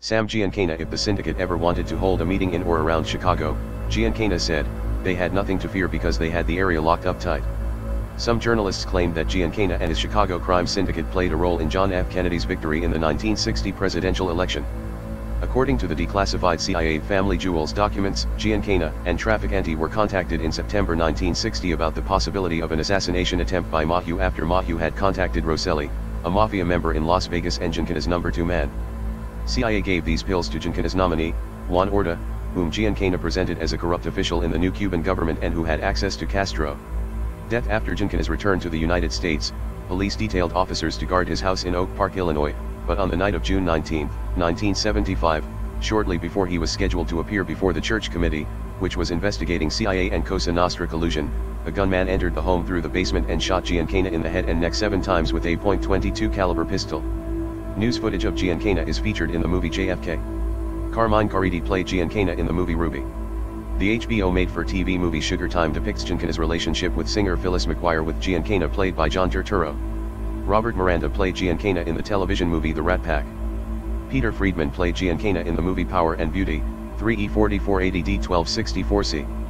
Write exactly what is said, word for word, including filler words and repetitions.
Sam Giancana. If the syndicate ever wanted to hold a meeting in or around Chicago, Giancana said, they had nothing to fear because they had the area locked up tight. Some journalists claimed that Giancana and his Chicago crime syndicate played a role in John F. Kennedy's victory in the nineteen sixty presidential election. According to the declassified C I A Family Jewels documents, Giancana and Trafficante were contacted in September nineteen sixty about the possibility of an assassination attempt by Maheu after Maheu had contacted Rosselli, a mafia member in Las Vegas and Giancana's number two man. C I A gave these pills to Giancana's nominee, Juan Orta, whom Giancana presented as a corrupt official in the new Cuban government and who had access to Castro. Death After Giancana's return to the United States, police detailed officers to guard his house in Oak Park, Illinois, but on the night of June nineteenth, nineteen seventy-five, shortly before he was scheduled to appear before the Church Committee, which was investigating C I A and Cosa Nostra collusion, a gunman entered the home through the basement and shot Giancana in the head and neck seven times with a point two two caliber pistol. News footage of Giancana is featured in the movie J F K. Carmine Caridi played Giancana in the movie Ruby. The H B O made-for-T V movie Sugar Time depicts Giancana's relationship with singer Phyllis McGuire, with Giancana played by John Turturro. Robert Miranda played Giancana in the television movie The Rat Pack. Peter Friedman played Giancana in the movie Power and Beauty, three E forty-four eighty D twelve sixty-four C.